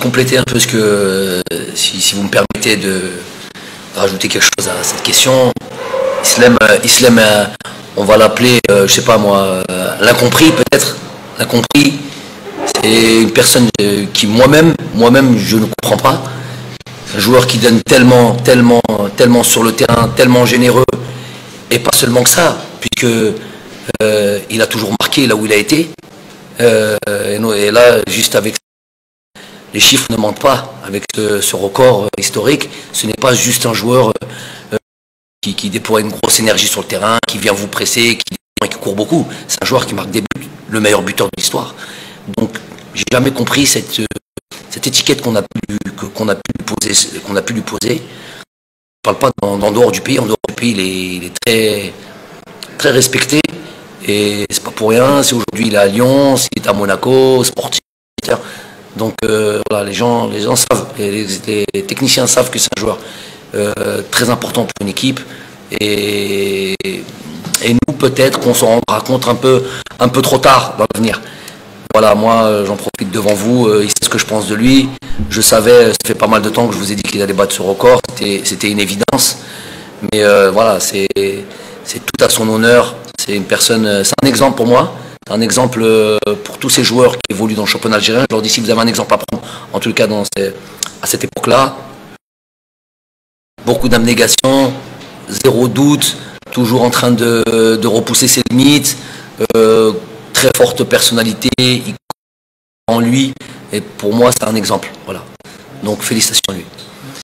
compléter un peu ce que, si vous me permettez de rajouter quelque chose à cette question. Islem, on va l'appeler, je sais pas moi, l'incompris peut-être. L'incompris, c'est une personne qui moi-même, je ne comprends pas. Un joueur qui donne tellement sur le terrain, tellement généreux, et pas seulement que ça, puisque il a toujours marqué là où il a été. Et là, juste avec les chiffres ne mentent pas, avec ce record historique, ce n'est pas juste un joueur qui déploie une grosse énergie sur le terrain, qui vient vous presser, qui court beaucoup. C'est un joueur qui marque des buts, le meilleur buteur de l'histoire. Donc, j'ai jamais compris cette étiquette qu'on a pu lui poser. Je ne parle pas en dehors du pays. En dehors du pays, il est très, très respecté. Et c'est pas pour rien. Si aujourd'hui il est à Lyon, s'il est à Monaco, sportif, etc. Donc voilà, les gens savent, les techniciens savent que c'est un joueur très important pour une équipe. Et nous, peut-être qu'on s'en rendra compte un peu trop tard dans l'avenir. Voilà, moi, j'en profite devant vous. Il sait ce que je pense de lui. Je savais, ça fait pas mal de temps que je vous ai dit qu'il allait battre ce record. C'était une évidence. Mais voilà, c'est tout à son honneur. C'est une personne, c'est un exemple pour moi. C'est un exemple pour tous ces joueurs qui évoluent dans le championnat algérien. Je leur dis, si vous avez un exemple à prendre, en tout cas à cette époque-là, beaucoup d'abnégation, zéro doute, toujours en train de repousser ses limites, très forte personnalité, il croit en lui, et pour moi c'est un exemple. Voilà. Donc félicitations à lui.